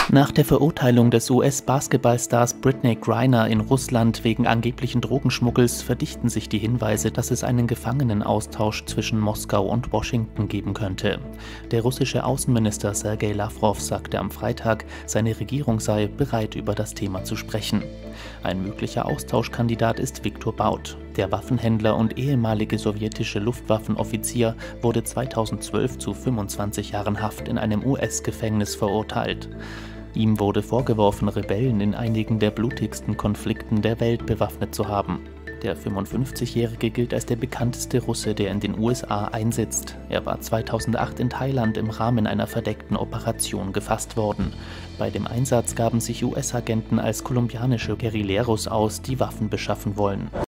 Nach der Verurteilung des US-Basketballstars Brittney Griner in Russland wegen angeblichen Drogenschmuggels verdichten sich die Hinweise, dass es einen Gefangenenaustausch zwischen Moskau und Washington geben könnte. Der russische Außenminister Sergei Lawrow sagte am Freitag, seine Regierung sei bereit, über das Thema zu sprechen. Ein möglicher Austauschkandidat ist Viktor Bout. Der Waffenhändler und ehemalige sowjetische Luftwaffenoffizier wurde 2012 zu 25 Jahren Haft in einem US-Gefängnis verurteilt. Ihm wurde vorgeworfen, Rebellen in einigen der blutigsten Konflikten der Welt bewaffnet zu haben. Der 55-Jährige gilt als der bekannteste Russe, der in den USA einsetzt. Er war 2008 in Thailand im Rahmen einer verdeckten Operation gefasst worden. Bei dem Einsatz gaben sich US-Agenten als kolumbianische Guerilleros aus, die Waffen beschaffen wollen.